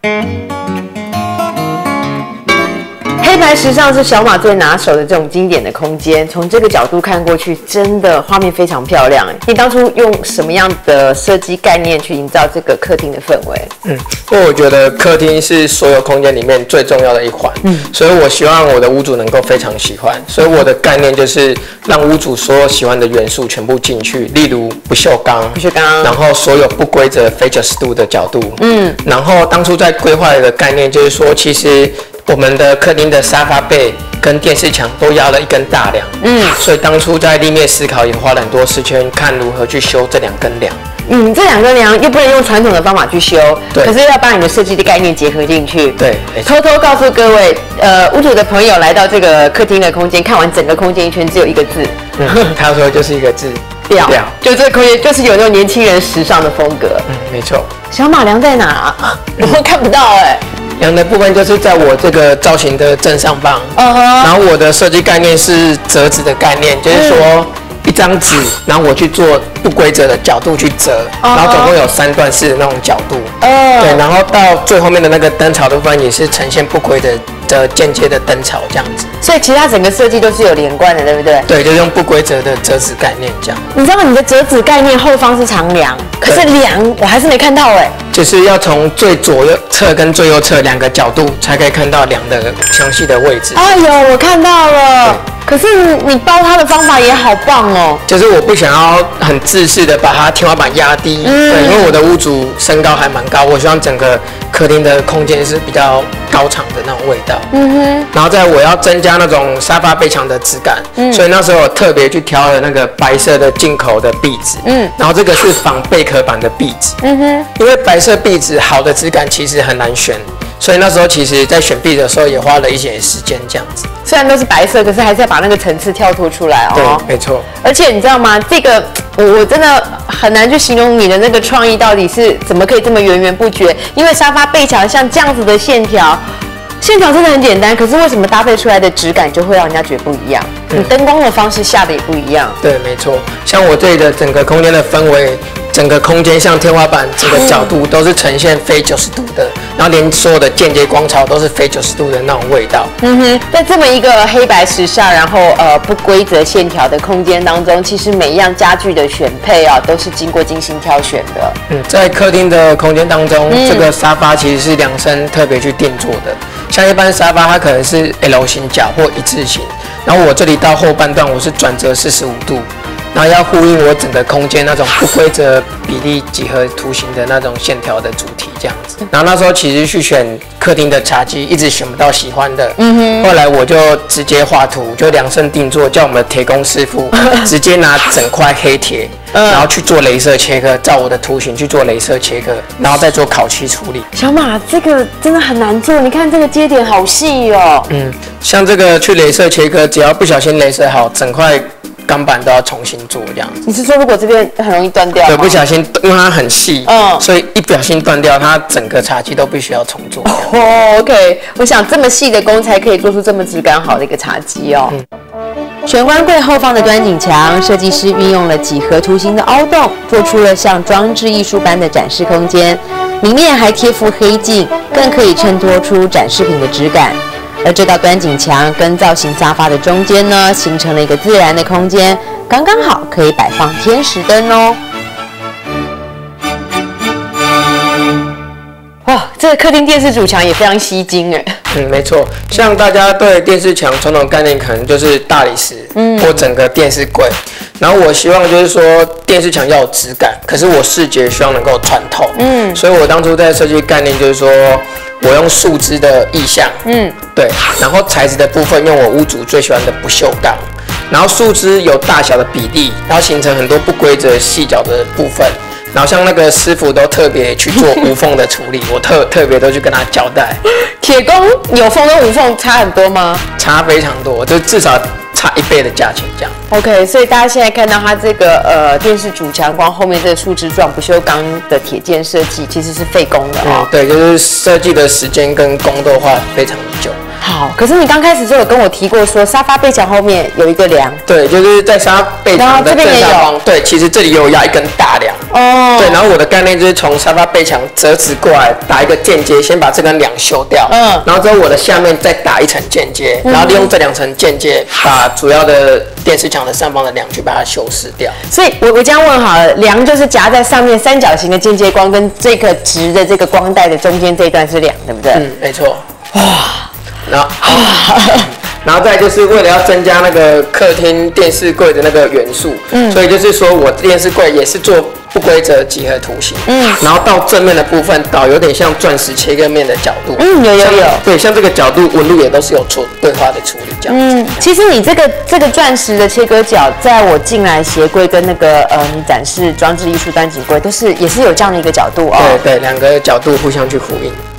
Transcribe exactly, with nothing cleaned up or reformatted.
黑白时尚是小马最拿手的这种经典的空间，从这个角度看过去，真的画面非常漂亮。你当初用什么样的设计概念去营造这个客厅的氛围？ 嗯，因为我觉得客厅是所有空间里面最重要的一环，嗯，所以我希望我的屋主能够非常喜欢，所以我的概念就是让屋主所有喜欢的元素全部进去，例如不锈钢， 不锈钢， 然后所有不规则非九十度的角度，嗯，然后当初在规划的概念就是说，其实我们的客厅的沙发背跟电视墙都压了一根大梁，嗯，所以当初在立面思考也花了很多时间看如何去修这两根梁。 嗯，这两根梁又不能用传统的方法去修， 对， 可是要把你的设计的概念结合进去。 对， 偷偷告诉各位，呃，屋主的朋友来到这个客厅的空间，看完整个空间一圈，只有一个字， 嗯，他说就是一个字， 屌，就这个空间就是有那种年轻人时尚的风格。嗯， 没错。 小马梁在哪、啊？我看不到哎、欸。 梁的部分就是在我这个造型的正上方， uh-huh. 然后我的设计概念是折纸的概念，就是说一张纸，然后我去做不规则的角度去折， uh-huh. 然后总共有三段式的那种角度， uh-huh. 对，然后到最后面的那个灯槽的部分也是呈现不规则的间接的灯槽这样子， 所以其他整个设计都是有连贯的，对不对？ 对，就是用不规则的折纸概念这样。 你知道你的折纸概念后方是长梁，可是梁我还是没看到哎、欸。 就是要从最左右侧跟最右侧两个角度才可以看到梁的详细的位置。 哎呦，我看到了。可是你包它的方法也好棒哦。 就是我不想要很自私的把它天花板压低，嗯、对，因为我的屋主身高还蛮高，我希望整个客厅的空间是比较高敞的那种味道。嗯哼。然后再我要增加那种沙发背墙的质感，嗯、所以那时候我特别去挑了那个白色的进口的壁纸，嗯，然后这个是仿贝壳板的壁纸，嗯哼，因为白色壁纸好的质感其实很难选，所以那时候其实在选壁的时候也花了一些时间这样子。 虽然都是白色，可是还是要把那个层次跳脱出来哦。 对，没错。 而且你知道吗？这个我我真的很难去形容你的那个创意到底是怎么可以这么源源不绝。因为沙发背墙像这样子的线条，线条真的很简单，可是为什么搭配出来的质感就会让人家觉得不一样？嗯、你灯光的方式下的也不一样。 对，没错。像我这里的整个空间的氛围。整个空间像天花板，整个角度都是呈现非九十度的，然后连所有的间接光潮都是非九十度的那种味道。 嗯哼，在这么一个黑白时尚，然后呃不规则线条的空间当中，其实每一样家具的选配啊，都是经过精心挑选的。 嗯，在客厅的空间当中，嗯、这个沙发其实是量身特别去定做的。像一般沙发，它可能是 L 型角或一字形，然后我这里到后半段我是转折四十五度。然后要呼应我整个空间那种不规则比例几何图形的那种线条的主题这样子。然后那时候其实去选客厅的茶几，一直选不到喜欢的。嗯哼。后来我就直接画图，就量身定做，叫我们的铁工师傅直接拿整块黑铁，然后去做雷射切割，照我的图形去做雷射切割，然后再做烤漆处理。 小马，这个真的很难做，你看这个接点好细哦。 嗯，像这个去雷射切割，只要不小心雷射好，整块钢板都要重新做这样子。 你是说如果这边很容易断掉吗？ 对，不小心，因为它很细，嗯，所以一不小心断掉，它整个茶几都必须要重做。 哦 ，OK， 我想这么细的工才可以做出这么质感好的一个茶几哦。嗯，玄关柜后方的端景墙，设计师运用了几何图形的凹洞，做出了像装置艺术般的展示空间。里面还贴附黑镜，更可以衬托出展示品的质感。而这道端景墙跟造型沙发的中间呢，形成了一个自然的空间，刚刚好可以摆放天使灯哦。哇，这个客厅电视主墙也非常吸睛哎。 嗯，没错。像大家对电视墙传统概念可能就是大理石，嗯，或整个电视柜。然后我希望就是说电视墙要有质感，可是我视觉希望能够穿透。嗯，所以我当初在设计概念就是说，我用树枝的意象，嗯，对，然后材质的部分用我屋主最喜欢的不锈钢，然后树枝有大小的比例，然后形成很多不规则细角的部分。然后像那个师傅都特别去做无缝的处理，我特特别都去跟他交代。 铁工有缝跟无缝差很多吗？ 差非常多，就至少差一倍的价钱这样。 OK， 所以大家现在看到它这个呃电视主墙光后面这个树枝状不锈钢的铁件设计，其实是费工的哦。 嗯，对，就是设计的时间跟工都花非常久。 好，可是你刚开始就有跟我提过说，沙发背墙后面有一个梁。 对，就是在沙发背墙的正下方。对，其实这里有压一根大梁。哦。对，然后我的概念就是从沙发背墙折直过来，打一个间接，先把这根梁修掉。嗯。然后之后我的下面再打一层间接，然后利用这两层间接，把主要的电视墙的上方的梁去把它修饰掉。 所以我我这样问好了，梁就是夹在上面三角形的间接光跟这个直的这个光带的中间这一段是梁，对不对？ 嗯，没错。哇。然后，然后再就是为了要增加那个客厅电视柜的那个元素，嗯，所以就是说我电视柜也是做不规则几何图形，嗯，然后到正面的部分导有点像钻石切割面的角度， 嗯，有有有， 对，像这个角度纹路也都是有做对话的处理，这样子。嗯， 其实你这个这个钻石的切割角，在我进来鞋柜跟那个呃你展示装置艺术端景柜都是也是有这样的一个角度哦， 对对，两个角度互相去呼应。